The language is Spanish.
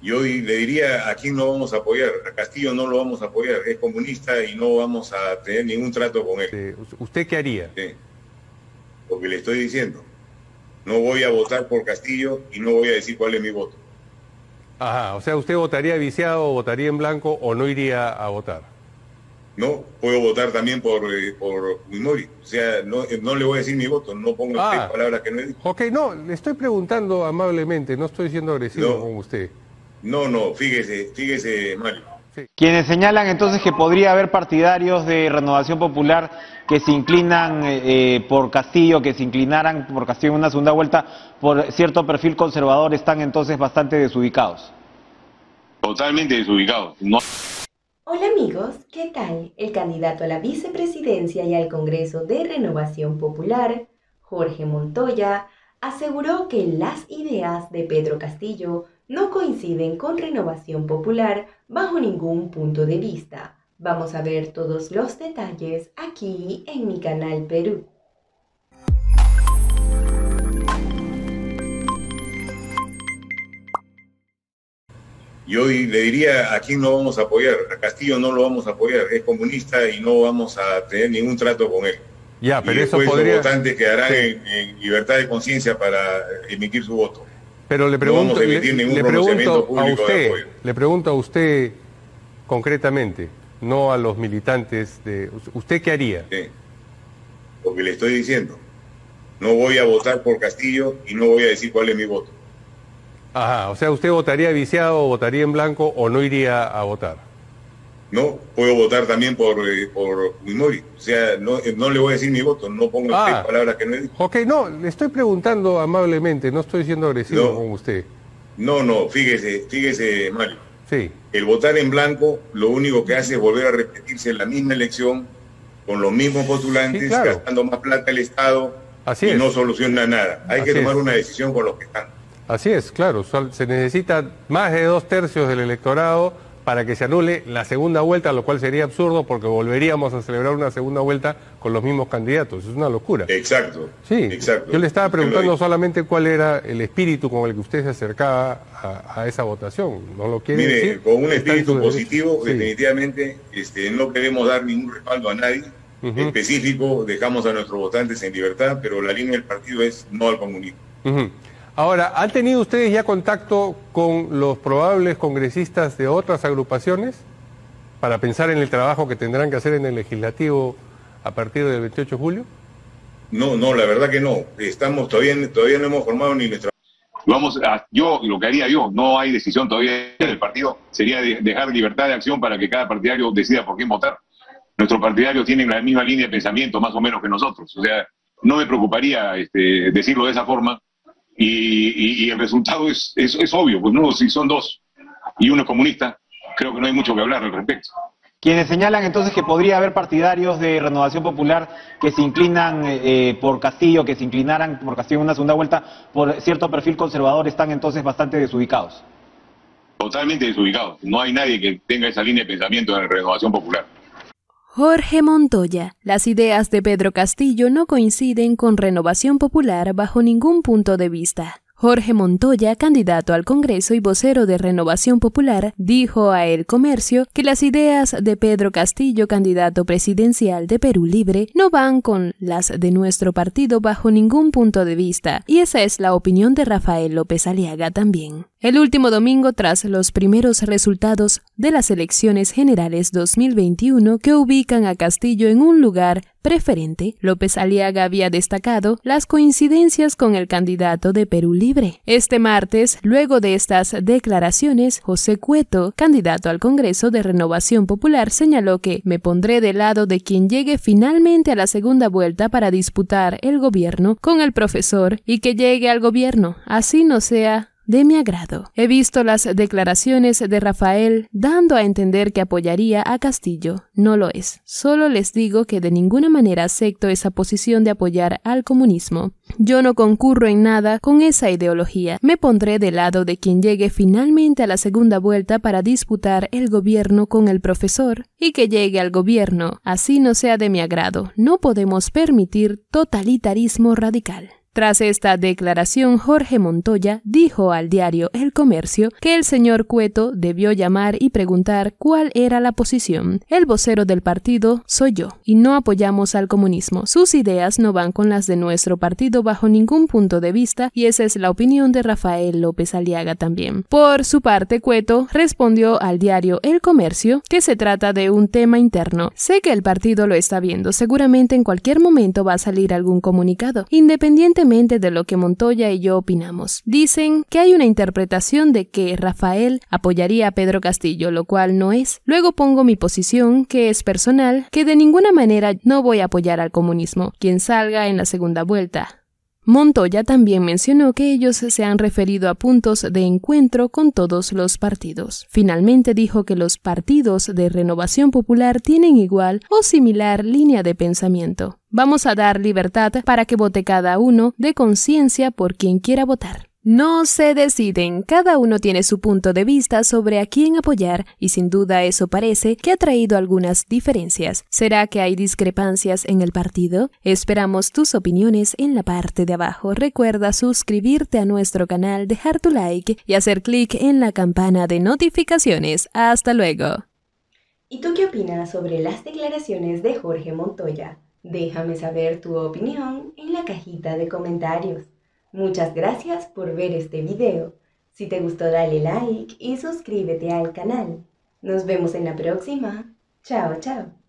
Yo le diría a quién no vamos a apoyar. A Castillo no lo vamos a apoyar, es comunista y no vamos a tener ningún trato con él. ¿Usted qué haría? Sí, lo que le estoy diciendo. No voy a votar por Castillo y no voy a decir cuál es mi voto. Ajá, o sea, ¿usted votaría viciado, votaría en blanco o no iría a votar? No, puedo votar también por Fujimori. O sea, no le voy a decir mi voto, no pongo palabras que no he dicho. Ok, no, le estoy preguntando amablemente, no estoy siendo agresivo con usted. No, fíjese, Mario. Sí. Quienes señalan entonces que podría haber partidarios de Renovación Popular que se inclinan por Castillo, que se inclinaran por Castillo en una segunda vuelta por cierto perfil conservador, están entonces bastante desubicados. Totalmente desubicados. No. Hola amigos, ¿qué tal? El candidato a la vicepresidencia y al Congreso de Renovación Popular, Jorge Montoya, aseguró que las ideas de Pedro Castillo no coinciden con Renovación Popular bajo ningún punto de vista. Vamos a ver todos los detalles aquí en mi canal Perú. Yo le diría a quién no vamos a apoyar. A Castillo no lo vamos a apoyar, es comunista y no vamos a tener ningún trato con él. Ya, pero y eso podría... los votantes quedarán en libertad de conciencia para emitir su voto. Pero le pregunto, le pregunto a usted concretamente, no a los militantes de... ¿Usted qué haría? Sí, lo que le estoy diciendo. No voy a votar por Castillo y no voy a decir cuál es mi voto. Ajá, o sea, ¿usted votaría viciado, votaría en blanco o no iría a votar? No, puedo votar también por Fujimori. O sea, no le voy a decir mi voto, no pongo palabras que no he dicho. Ok, no, le estoy preguntando amablemente, no estoy siendo agresivo con usted. No, fíjese, Mario. Sí. El votar en blanco lo único que hace es volver a repetirse la misma elección con los mismos postulantes, gastando más plata el Estado y no soluciona nada. Hay que tomar una decisión con los que están. Así es, claro, se necesita más de 2/3 del electorado para que se anule la segunda vuelta, lo cual sería absurdo porque volveríamos a celebrar una segunda vuelta con los mismos candidatos. Es una locura. Exacto. Sí, exacto. Yo le estaba preguntando solamente cuál era el espíritu con el que usted se acercaba a esa votación. ¿No lo quiere decir? Mire, con un espíritu positivo, definitivamente no queremos dar ningún respaldo a nadie. Específico, dejamos a nuestros votantes en libertad, pero la línea del partido es no al comunismo. Ahora, ¿han tenido ustedes ya contacto con los probables congresistas de otras agrupaciones para pensar en el trabajo que tendrán que hacer en el legislativo a partir del 28 de julio? No, la verdad que no. Todavía no hemos formado ni nuestra... Lo que haría yo, no hay decisión todavía del partido, sería dejar libertad de acción para que cada partidario decida por quién votar. Nuestros partidarios tienen la misma línea de pensamiento, más o menos, que nosotros. O sea, no me preocuparía decirlo de esa forma. Y el resultado es obvio, pues no, si son dos y uno es comunista, creo que no hay mucho que hablar al respecto. Quienes señalan entonces que podría haber partidarios de Renovación Popular que se inclinan por Castillo, que se inclinaran por Castillo en una segunda vuelta por cierto perfil conservador, están entonces bastante desubicados. Totalmente desubicados. No hay nadie que tenga esa línea de pensamiento en Renovación Popular. Jorge Montoya. Las ideas de Pedro Castillo no coinciden con Renovación Popular bajo ningún punto de vista. Jorge Montoya, candidato al Congreso y vocero de Renovación Popular, dijo a El Comercio que las ideas de Pedro Castillo, candidato presidencial de Perú Libre, no van con las de nuestro partido bajo ningún punto de vista, y esa es la opinión de Rafael López Aliaga también. El último domingo, tras los primeros resultados de las elecciones generales 2021 que ubican a Castillo en un lugar preferente, López Aliaga había destacado las coincidencias con el candidato de Perú Libre. Este martes, luego de estas declaraciones, José Cueto, candidato al Congreso de Renovación Popular, señaló que me pondré del lado de quien llegue finalmente a la segunda vuelta para disputar el gobierno con el profesor y que llegue al gobierno, así no sea de mi agrado. He visto las declaraciones de Rafael dando a entender que apoyaría a Castillo. No lo es. Solo les digo que de ninguna manera acepto esa posición de apoyar al comunismo. Yo no concurro en nada con esa ideología. Me pondré del lado de quien llegue finalmente a la segunda vuelta para disputar el gobierno con el profesor y que llegue al gobierno, así no sea de mi agrado. No podemos permitir totalitarismo radical. Tras esta declaración, Jorge Montoya dijo al diario El Comercio que el señor Cueto debió llamar y preguntar cuál era la posición. El vocero del partido soy yo, y no apoyamos al comunismo. Sus ideas no van con las de nuestro partido bajo ningún punto de vista, y esa es la opinión de Rafael López Aliaga también. Por su parte, Cueto respondió al diario El Comercio que se trata de un tema interno. Sé que el partido lo está viendo, seguramente en cualquier momento va a salir algún comunicado, independientemente de lo que Montoya y yo opinamos. Dicen que hay una interpretación de que Rafael apoyaría a Pedro Castillo, lo cual no es. Luego pongo mi posición, que es personal, que de ninguna manera no voy a apoyar al comunismo, quien salga en la segunda vuelta. Montoya también mencionó que ellos se han referido a puntos de encuentro con todos los partidos. Finalmente dijo que los partidos de Renovación Popular tienen igual o similar línea de pensamiento. Vamos a dar libertad para que vote cada uno de conciencia por quien quiera votar. No se deciden, cada uno tiene su punto de vista sobre a quién apoyar y sin duda eso parece que ha traído algunas diferencias. ¿Será que hay discrepancias en el partido? Esperamos tus opiniones en la parte de abajo. Recuerda suscribirte a nuestro canal, dejar tu like y hacer clic en la campana de notificaciones. ¡Hasta luego! ¿Y tú qué opinas sobre las declaraciones de Jorge Montoya? Déjame saber tu opinión en la cajita de comentarios. Muchas gracias por ver este video. Si te gustó dale like y suscríbete al canal. Nos vemos en la próxima. Chao, chao.